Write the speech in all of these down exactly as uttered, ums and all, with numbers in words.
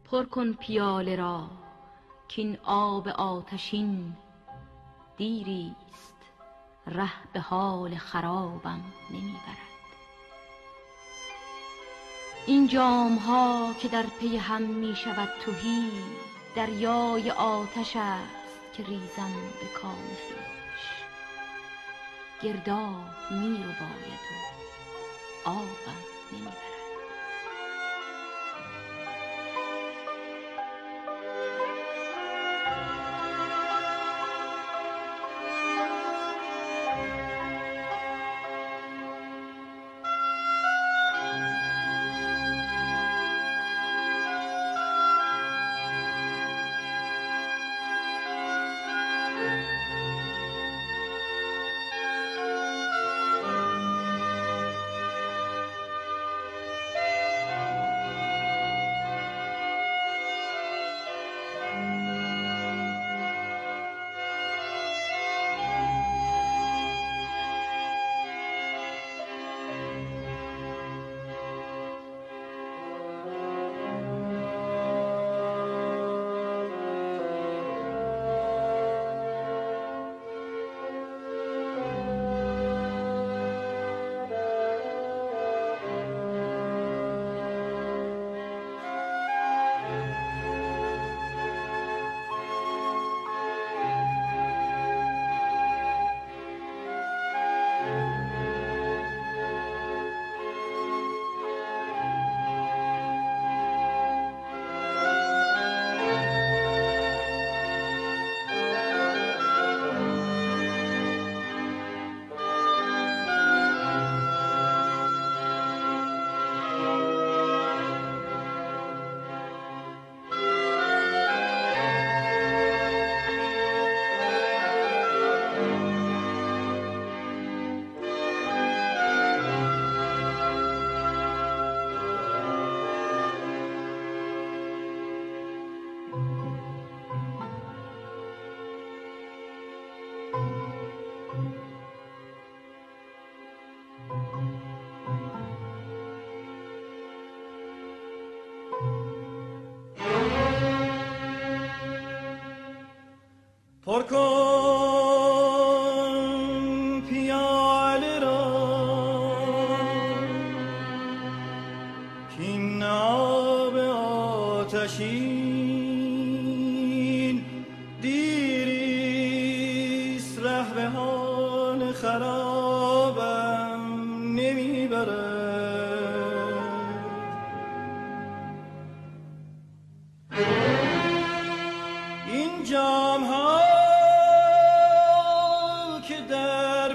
پر کن پیاله را کین آب آتشین دیریست ره به حال خرابم نمیبرد. این جام ها که در پی هم می شود تهی، دریای آتش است که ریزم به کام خویش. گرداب می رو باید و آبم نمیبرد. پر کن پیاله را کین آب آتشین دیریست ره به حال خرابم نمیبرد. این جام ها در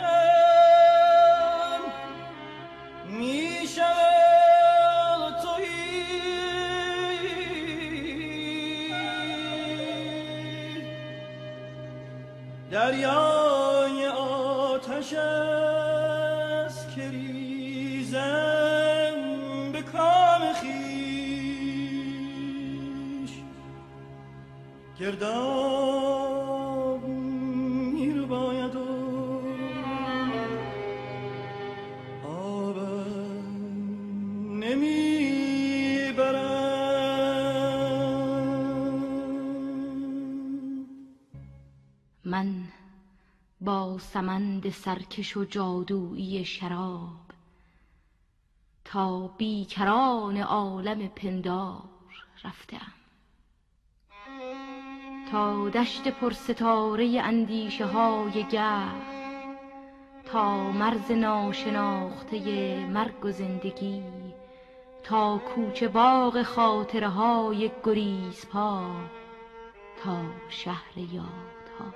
پیم می شود تهی، دریای آتش است که ریزم به کام خویش. گرداب می رو باید و من با سمند سرکش و جادویی شراب تا بیکران عالم پندار رفتم، تا دشت پرستاره اندیشه های گه، تا مرز ناشناخته مرگ و زندگی، تا کوچه باغ خاطره های گریزپا، تا شهر یادها.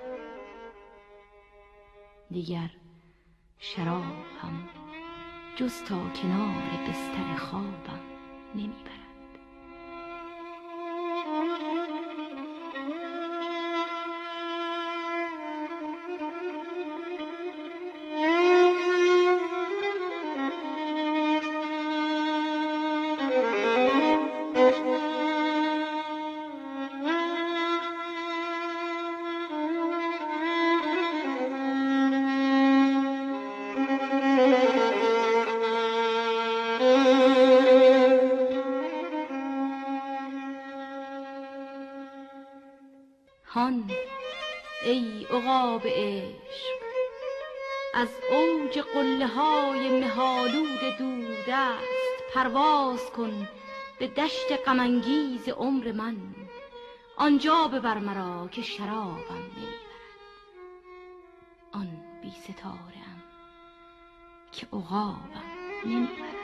دیگر شراب هم جز تا کنار بستر خوابم نمیبرد. هان ای عقاب عشق، از اوج قله های مه‌آلود دوردست پرواز کن به دشت غم‌انگیز عمر من. آنجا ببر مرا که شرابم نمیبرد، آن بی ستاره ام که عقابم نمیبرد.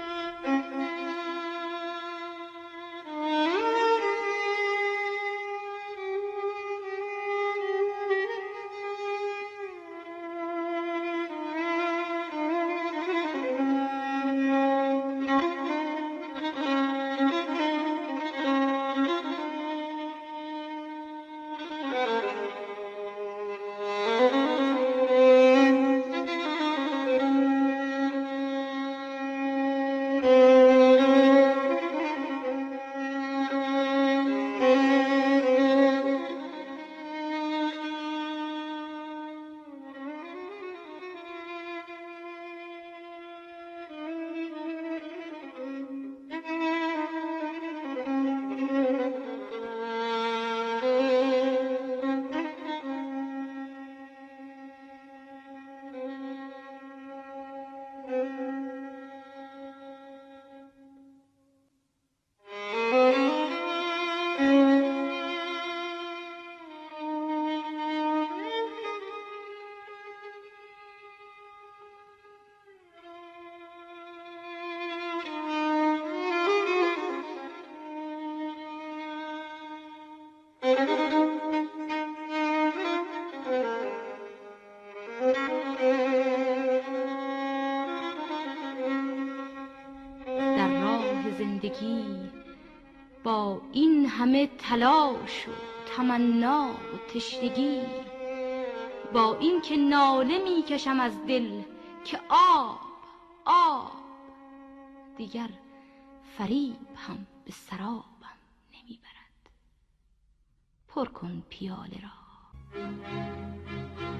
در راه زندگی با این همه تلاش و تمنا و تشنگی، با این که ناله می کشم از دل که آب آب، دیگر فریب هم به سرابم نمیبرد. پر کن پیاله را